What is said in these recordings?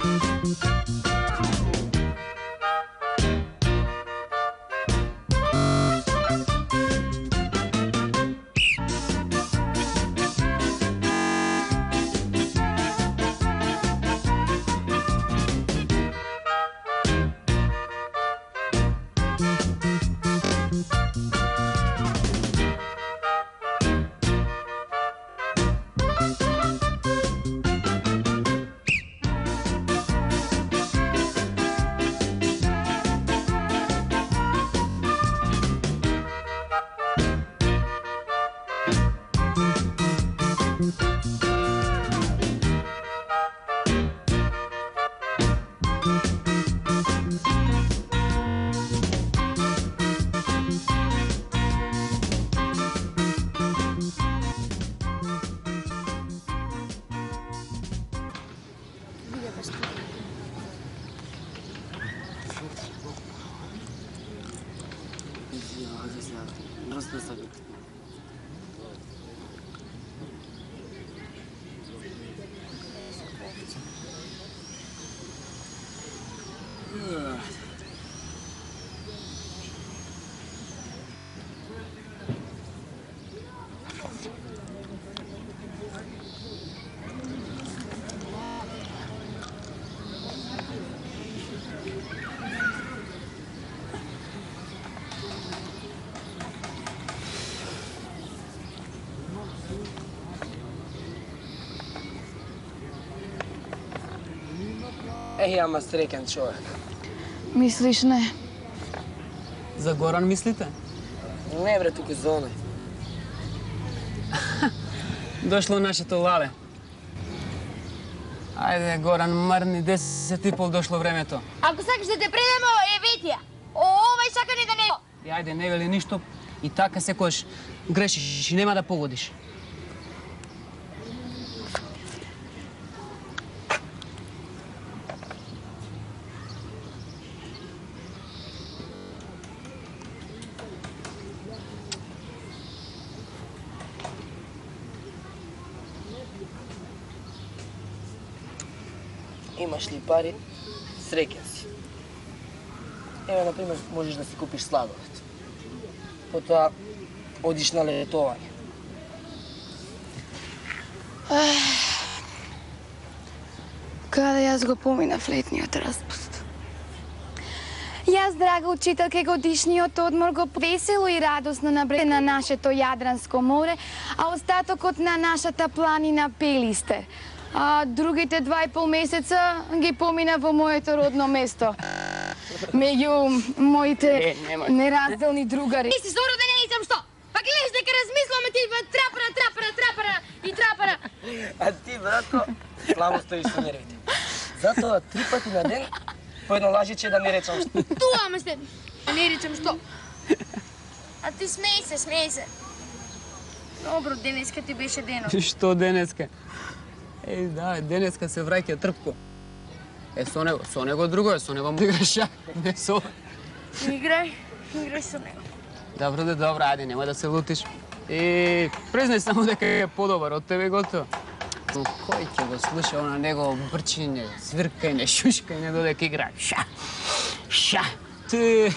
Ама среќен човек. Мислиш не? За Горан мислите? Не бре, туку за оној. Дошло нашето лале. Ајде, Горан, мрни 10:30 дошло времето. Ако сакаш да те предемо, Ветија. Овај сакане да не... И ајде, не вели ништо и така секојаш грешиш и нема да погодиш. Имаш ли пари, среќен си. Еве, например, можеш да си купиш сладолед. Потоа одиш на летовање. Каде јас го поминав летниот распуст. Јас, драга учителке, годишниот одмор го весело и радосно набре на нашето Јадранско море, а остатокот на нашата планина Пелистер. А другите 2,5 месеца ги помина во моето родно место. Меѓу моите неразделни другари. Ти си сороден, не знам што. Па гледаш дека размислуваме ти трапара и трапара. А ти, братко, слабо стоиш со нервите. Затоа 3 пати на ден по едно лажиче да не речам што. Туа ме сте. Не речам што. А ти смеј се. Добро, денеска ти беше денот. Што денеска? Да, денеска се враќа Трпко. Со него друго е, со него му играш шах, не со... Играј со него. Добро, ајде, нема да се лутиш. Признај само дека е подобар од тебе, готово. Но кој ќе го слуша она негово брчење, свиркање, шушкање додека игра? Ша. Ти...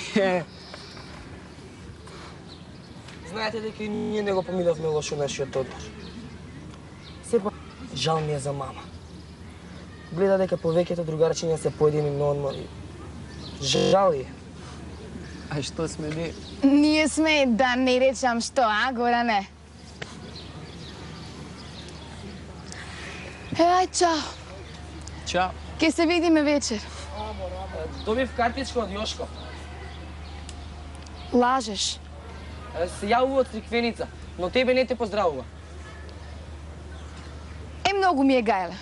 Знаете дека и ние не го поминавме лошо нашиот одмор. Сепак, жал ми е за мама. Гледа дека повеќето другарчиња се поедини на одмори. Жал е. А што сме ние? Ние сме да не речам што, Горане? Ај, чао. Чао. Ке се видиме вечер. Добив картичка од Јошко. Лажеш. Се јавува од Цриквеница, но тебе не те поздравува. Многу ми е гајле.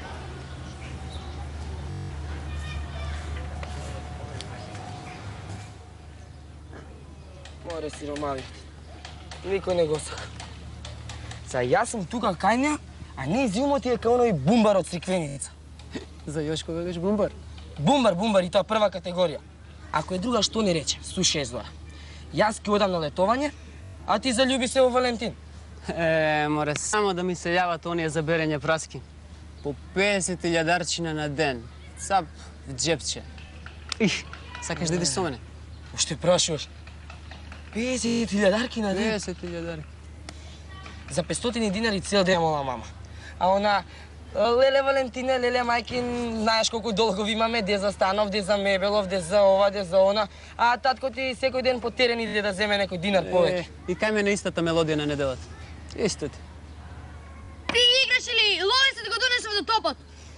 Море сиромавите. Никој не го сака. Јас сум тука кај неа, а не изумот е кај оној бумбар од Цриквеница. За Јошко велиш бумбар? Бумбар и тоа прва категорија. Ако е друга, што не рече, слушај Зора. Јас ќе одам на летовање, а ти залюби се во Валентин. Море само да ми се јават оние за берење праски. По 50.000 дарчина на ден. цап в джепче. Сакаш да идеш со мене? Уште прашуваш. 50.000 на ден. 50.000. За 500 динари цел ден, мола мама. А она, леле Валентина, леле мајкин, знаеш колку долгови имаме, де за станов, де за мебелов, де за ова, де за она. А татко ти секој ден по терен иде да земе некој динар повеќе. И кај мене истата мелодија на неделата. Исто ти. Ти ги играш или лови се да го донесем до топот?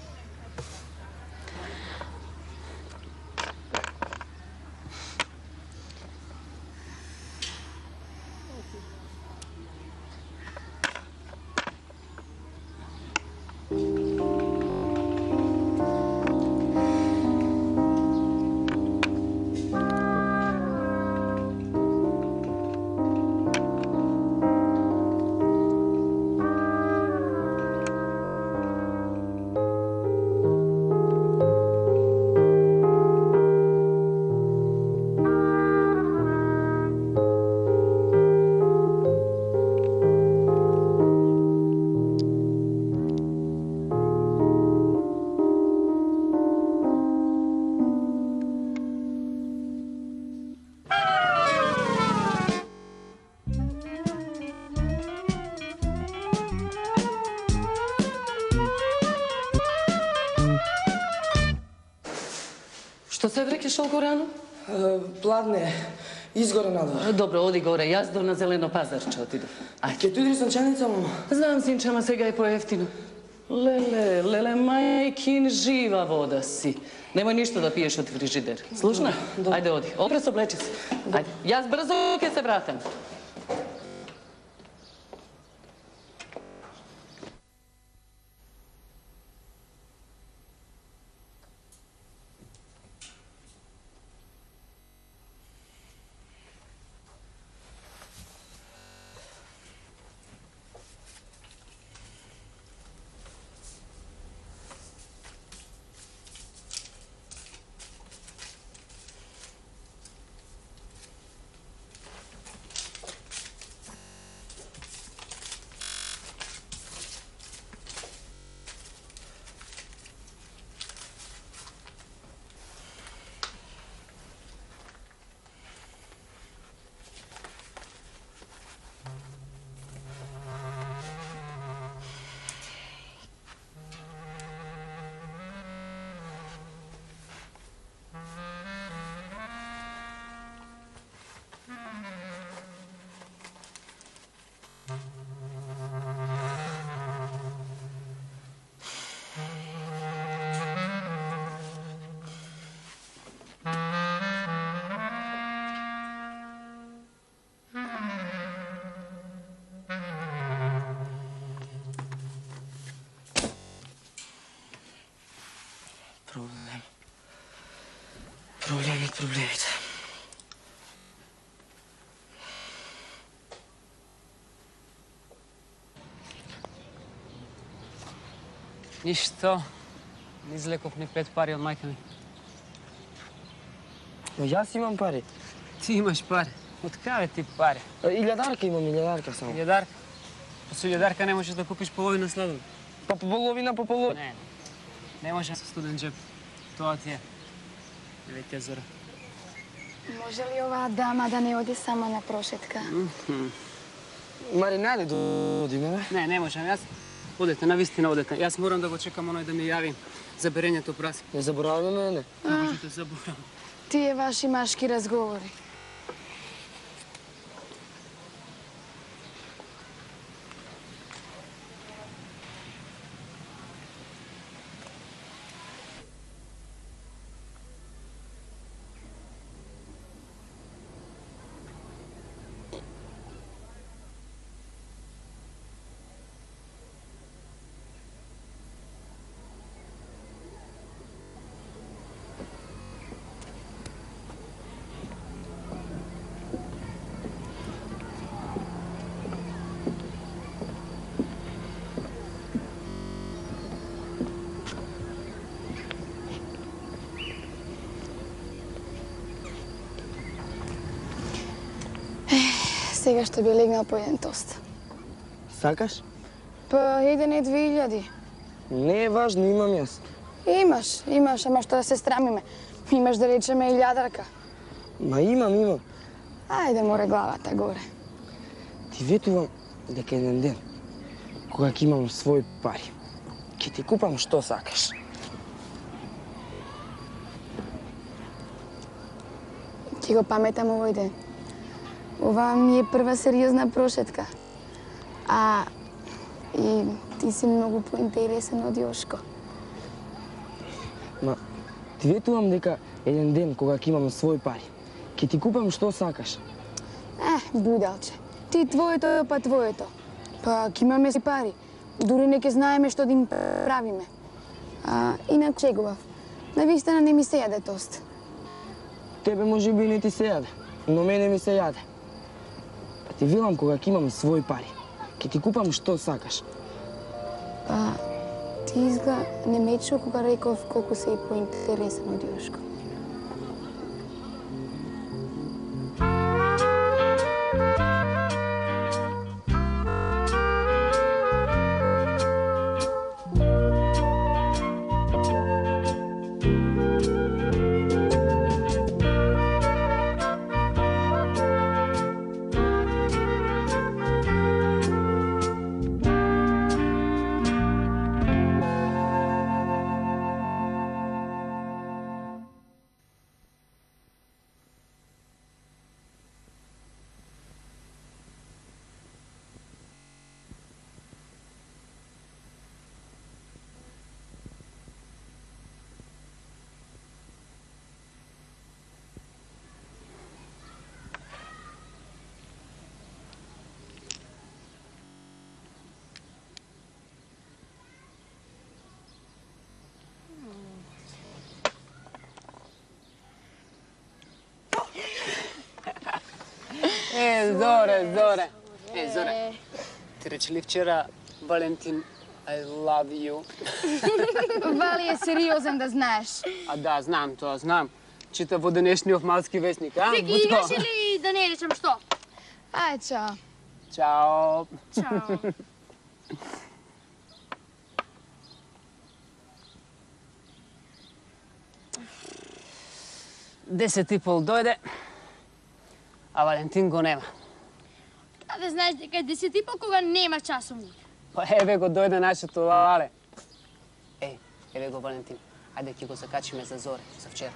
Што се врекеш толку рано? Пладне, изгоре надвор. Добро, оди горе, јас до на зелено пазарче отидов. Ајде. Ке туди сончаница, мама. Знам, синче, ама сега е поевтино. Леле, мајкин, жива вода си. Немој ништо да пиеш од фрижидер. Слушна? Ајде, оди. Опрес облечи се. Ајде. Јас брзо ќе се вратам. Проблемите. Ништо. Не излеков ни 5 пари од мајка ми. Но јас имам пари. Ти имаш пари. Од каде ти пари? Илјадарка имам, илјадарка само. Илјадарка? Па со илјадарка не можеш да купиш половина сладолед. Па по половина, по половина. Не може со студен джеп. Тоа ти е. Девете зора. Може ли оваа дама да не оди само на прошетка? Мари, најде одиме, бе. Не можам. Јас одете, навистина одете. Јас морам да го чекам оној да ми јави за берењето праси. Не забораваме мене. Како ќе те заборавам? Тие ваши машки разговори. Сега што би легнал по еден тост. Сакаш? Па, 1.2000. Не е важно, имам јас. Имаш, ама што да се страмиме? Имаш да речеме и љадарка. Ма имам. Ајде, море главата горе. Ти ветувам дека еден ден, кога ќе имам своји пари, ќе ти купам што сакаш. Ќе го паметам овој ден. Ова ми е прва сериозна прошетка. И ти си многу поинтересен од Јошко. Ма, ти ветувам дека еден ден, кога ќе имам своји пари, ќе ти купам што сакаш. Будалче. Ти твоето, па твоето. Па ќе имаме си пари. Дури не ќе знаеме што да им правиме. Инак чегував. Навистина не ми се јаде тост. Тебе може би не ти се јаде, но мене ми се јаде. Па ти велам кога ќе имам своји пари, ќе ти купам што сакаш. Па, ти изгледа не ме чу кога реков колку се и поинтересен од Јошко. Зоре. Зоре. Ти рече ли вчера Валентин I love you? Вали е сериозен да знаеш. Да, знам тоа, знам. Чита во денешниот малски вестник, а? Вики, играш или да не речем што? Ајде, чао. Чао. Чао. 10:30 дојде, а Валентин го нема. Да знаеш дека е 10:30 кога нема часовник. Па еве го дојде нашето лале. Еве го Валентин. Ајде ќе го закачиме за Зоре, за вчера.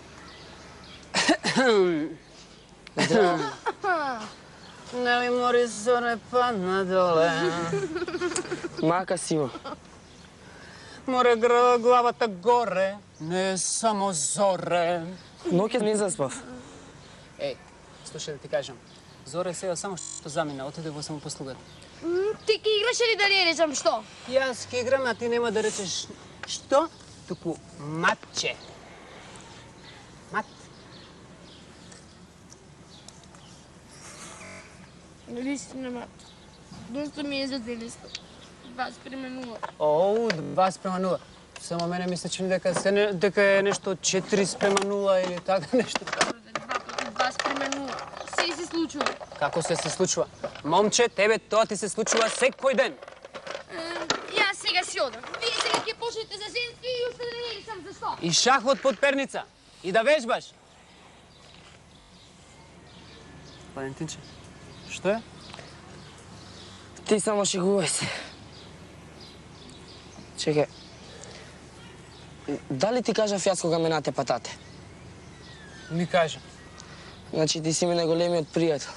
Нели мори Зоре падна доле. Мака Симо. Море главата горе, не само Зоре. Ноќе не заспав. Слушај да ти кажам. Зоре сега само што замина, отиде во самопослугата. Ти ке играш или да не речем што? Јас ке играм, а ти нема да речеш што, туку матче. Мат. Наистина, мат. Доста ми е за денеска. 2:0. 2:0. Само мене ми се чини дека е нешто 4:0 или така нешто. 2:0. Се случува. Како се случува? Момче, тебе тоа ти се случува секој ден. Јас сега си одам. Вие сега ќе почнете за женски и уште да не сам за што? И шахот под перница. И да вежбаш. Валентинче, што е? Ти само шегувај се. Чекај. Дали ти кажав јас кога ме натепа тате? Ми кажа. Значи ти си ми најголемиот пријател.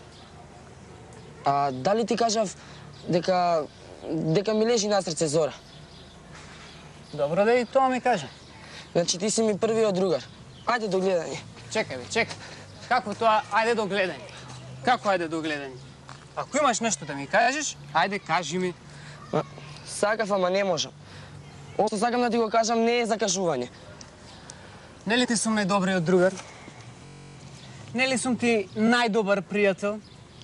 А дали ти кажав дека ми лежи на срце Зора? Добро да и тоа ми кажа. Значи ти си ми првиот другар. Ајде до гледање. Чекај бе, чекај. Како тоа, ајде до гледање? Како ајде до гледање? Ако имаш нешто да ми кажеш, ајде кажи ми. Сакав, ама не можам. Ово што сакам да ти го кажам не е закажување. Нели ти сум најдобриот другар? Нели сум ти најдобар пријател?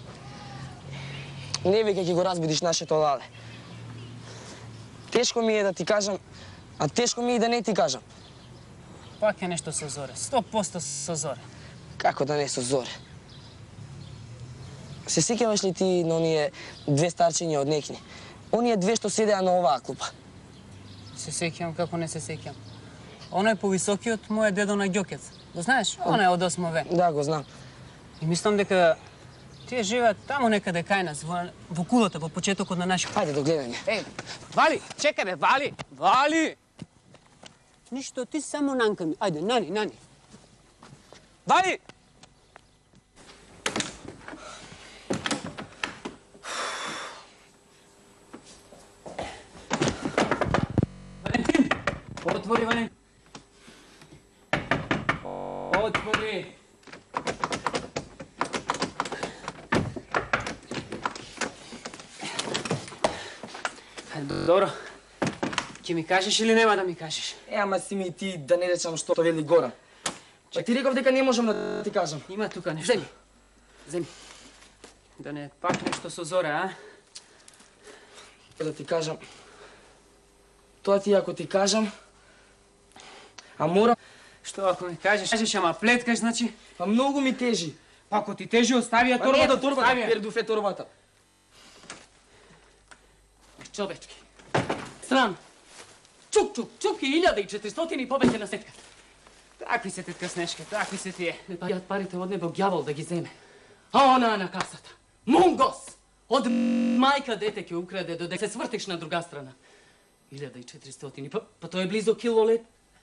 Не веќе ќе го разбудиш нашето лале. Тешко ми е да ти кажам, а тешко ми е и да не ти кажам. Пак е нешто со Зоре, 100% со Зоре. Како да не со Зоре? Се сеќаваш ли ти на оние две старчиња од некни? Оние две што седеа на оваа клупа. Се сеќавам како не се сеќавам. Оној повисокиот му е дедо на Ѓокец. Го знаеш? Оној од 8В. Да, го знам. И мислам дека тие живеат таму некаде кај нас, во кулата, во почетокот на нашиот. Хајде до гледање. Еј, Вали, чекај бе, Вали! Вали! Ништо, ти само нанка ми. Ајде, нани. Вали! Валентин! Отвори, Валентин! Отвори! Добро. Ќе ми кажеш или нема да ми кажеш? Ама си ми ти да не речам што вели Горан. Па ти реков дека не можам да ти кажам. Има тука нешто. Земи. Да не пак нешто со Зора, а? Да ти кажам. Тоа ти ако ти кажам, а мора, Што ако ми кажеш, ама плеткаш, значи? па многу ми тежи. Ако ти тежи, остави ја Па не, торбата, торбата, остави ја. пердуфе торбата. Човечки. Срам. Чук и 1400 и повеќе на сетка. Такви се тетка Снешка, такви се тие. Не паѓаат парите од небо ѓавол да ги земе. А она на касата. Мунгос! Од мајка дете ќе украде додека се свртиш на друга страна. 1400, па тоа е близо кило лед.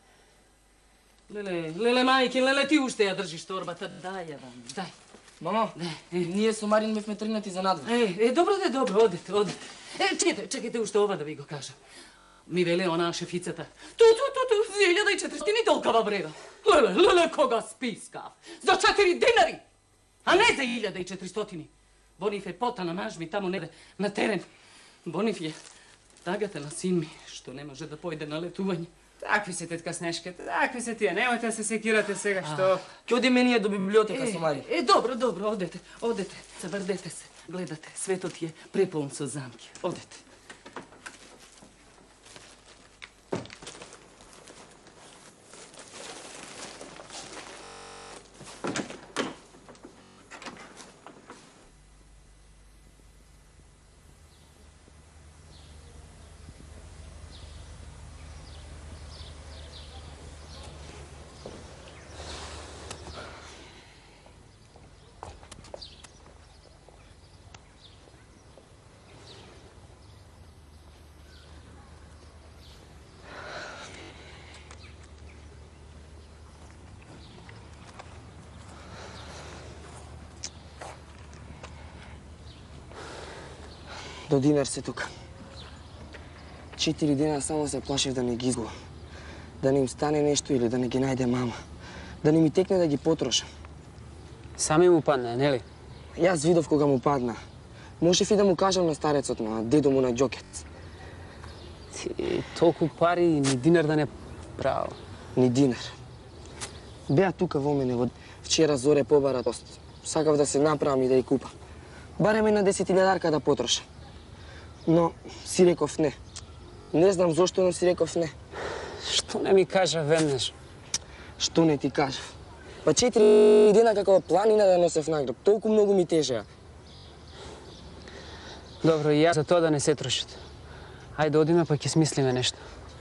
Леле, мајки, леле, ти уште ја држиш торбата. Дај ја вам, дај. Мамо, ние со Марин бевме тргнати за надвор. Добро, одете. Чекайте уште ова да ви го кажам. Ми веле онаа шефицата. Ту, 1400 толкова брева. Леле, кога спискав. За 4 динари, а не за 1400. Бониф е пота на маж ми таму неде на терен. Бониф е тагата на син ми, што не може да појде на летување. Такви се тетка Снешка, такви се тие. Немојте да се секирате сега, што... Ќе одиме ние до библиотека со Марин. Добро, одете. Забрдете се. Гледате, светот е преполн со замки. Одете. До динар се тука. 4 дена само се плашив да не ги изгубам. Да не им стане нешто или да не ги најде мама. Да не ми текне да ги потрошам. Сами му падна, нели? Јас видов кога му падна. Можев и да му кажам на старецот, на дедо му на Ѓокец. Ти толку пари и ни динар да не право. Ни динар. Беа тука во мене од вчера Зоре побара тост. Сакав да се направам и да ја купам. Барем една 10.000 да потрошам. Но си реков не. Не знам зошто, но си реков не. Што не ми кажа веднаш? Што не ти кажав? Па 4 дена како планина да носев награб. Толку многу ми тежеа. Добро, и јас за тоа да не се трошите. Ајде, одиме па ќе смислиме нешто.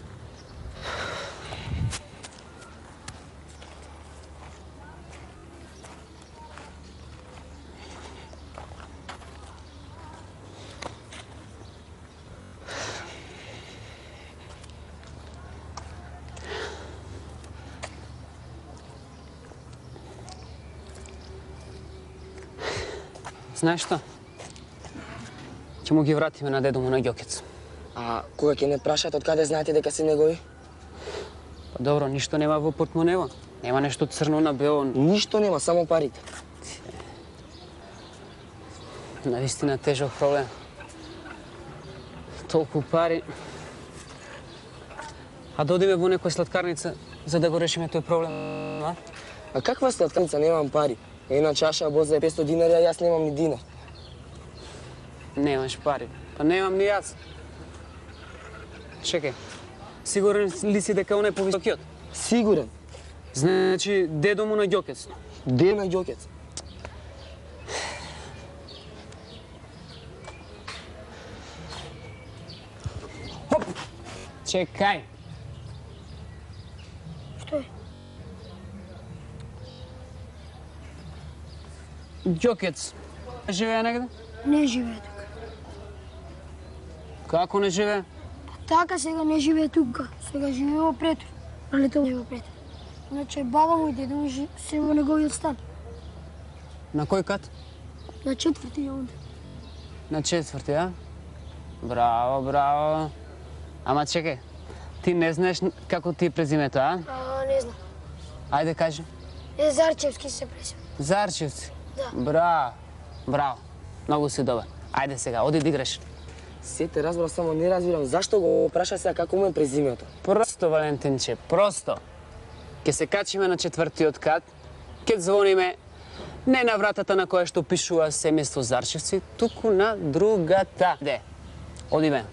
Знаеш што? Ќе му ги вратиме на дедо му на Ѓокец. А кога ќе не прашат од каде знаете дека се негови? Па добро, ништо нема во портмонево. Нема нешто црно на бело. Ништо нема, само парите. Навистина тежок проблем. Толку пари. А да одиме во некоја сладкарница за да го решиме тој проблем, а? А каква сладкарница, немам пари? Една чаша боза е 500 динари, а јас немам ни динар. Немаш пари. Па немам ни јас. Чекај. Сигурен ли си дека он е повисокиот? Сигурен. Значи, дедо му на Ѓокец. Де на Ѓокец? Чекај. Тој. Ѓокец живее негде? Не живее тука. Како не живее? Така сега не живее тука. Сега живее во Претор. Пролетува во Претор. Иначе баба му и дедо му се во неговиот стан. На кој кат? На 4-ти е онде. На 4-ти, а? Браво, браво. Ама чекај, ти не знаеш како ти е презимето, а? Не знам. Ајде кажи. Зарчевски се презиме. Зарчевци? Да. Браво, браво. Многу си добар. Ајде сега, оди да играш. Сете разбрав, само не разбирам зашто го праша сега како му е презимето. Просто, Валентинче, просто. Ке се качиме на 4-тиот кат, ке звониме не на вратата на која што пишува семејство Зарчевци, туку на другата. Де, одиме.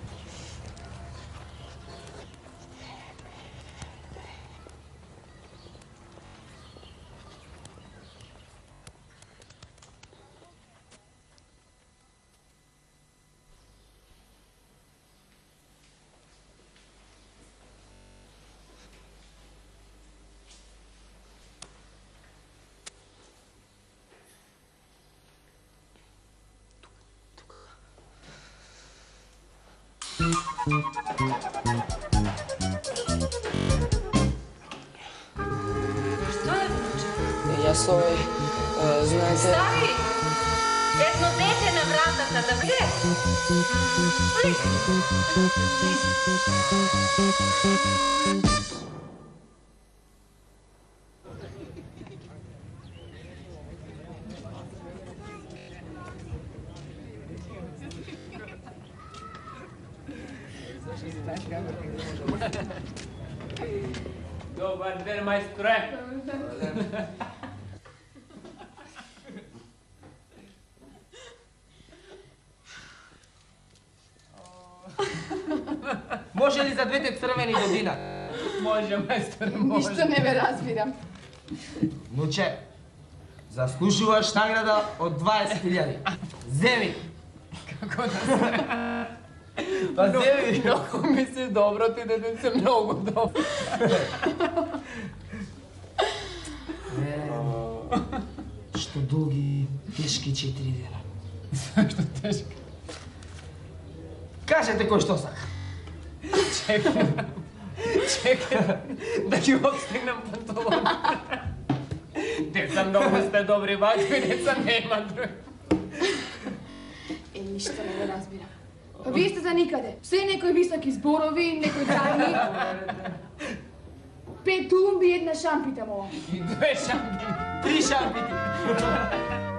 Јас знаете... Стави! Едно дете на вратата да влезе. Добар ден, мајсторе. Може ли за двете црвени година? Може, мајсторе, може. Ништо не ме разбирам. Нуче, заслужуваш награда од 20.000. Земи! Како да се... Па земи! Многу ми се добро, ти дете се многу добро. Што долги, тешки 4 дена. Зашто тешко? Кажете кој што сака. Чекай, да ги обстегнам панталон. Деца многу сте добри, бачко, деца нема други. Ништо не ме разбирам. Вие сте за никаде. Се некои високи зборови, некои дани. 5 тумби, 1 шампита мова. И 2 шампи. 3 шампити.